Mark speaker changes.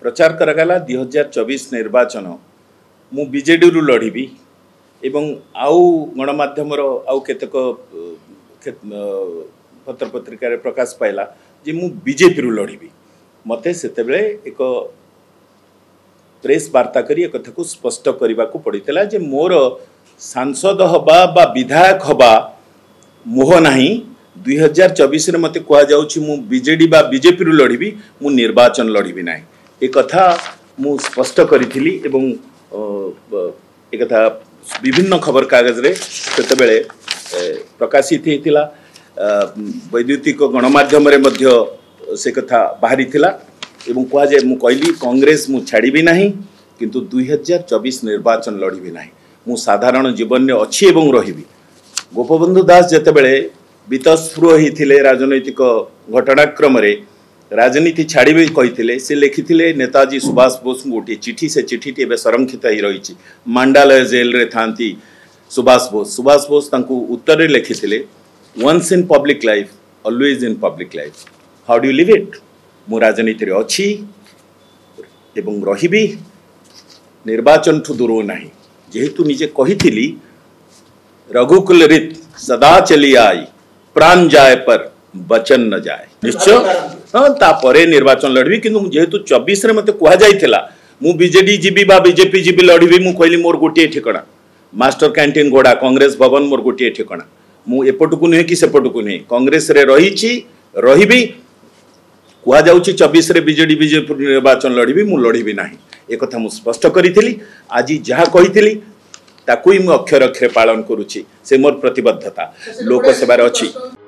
Speaker 1: प्रचार करागला 2024 निर्वाचन मु बीजेडी रु लड़बी एवं आउ गणमाध्यम आउ केतक पत्र पत्रिका प्रकाश पाइला जे मु बीजेपी रु लड़बी मते सेतेबेले एक प्रेस वार्ता करी एक कथा को स्पष्ट करने को पड़ता जे मोर सांसद हवा बा विधायक हवा मोह नहीं 2024 रे मते कह जाउछि मु बीजेडी बा बीजेपी रु लड़बी मु निर्वाचन लड़बी नाही एक कथा मु स्पष्ट करिथिली एवं एक कथा विभिन्न खबर कागज रे सेतेबेले प्रकाशित हेतिला वैद्युतिक गणमाध्यम रे मध्य से कथा बाहरी थिला एवं कह जाए मु कहली कांग्रेस मु छाड़बी नाही किंतु 2024 निर्वाचन लड़बी नाही मु साधारण जीवन में अच्छी एवं रहिबी। गोपबंधु दास जेतेबेले वितस्पृह होते राजनैतिक घटनाक्रम राजनीति छाड़बे कही से लिखिले नेताजी सुभाष बोस गोटे चिठी से चिठी संरक्षित हो रही मांडालय जेल रे थांती सुभाष बोस तांकु उत्तर लिखिले once in public life always in public life how do you live it मु राजनीति रे अच्छी एवं रहिबी निर्वाचन ठू दूर नहीं जेहेतु निजे कही रघुकुल रीत सदा चली आई प्राण जाए पर वचन न जाए निश्चय हाँ तापरे निर्वाचन लड़बी किंतु जेहेतु 24 रे मते कह जाइथिला मु बीजेडी जीबी बा बीजेपी जीबी लड़बी मु कहली मोर गोटे ठिकाना मास्टर कैंटीन गोड़ा कांग्रेस भवन मोर गोटे ठिकाना मु एपटकू नुहे कि सेपटकू नुहे कांग्रेस रे रहीची रहिबी कह जाउची 24 रे बीजेडी बीजेपी निर्वाचन लड़बी मु लड़बी नाही एक कथा मु स्पष्ट करिथिली आज जहाँ कहिथिली ताकू ही मु अक्षर अक्षरे पालन करूची से मोर प्रतिबद्धता लोक सेवार अछि।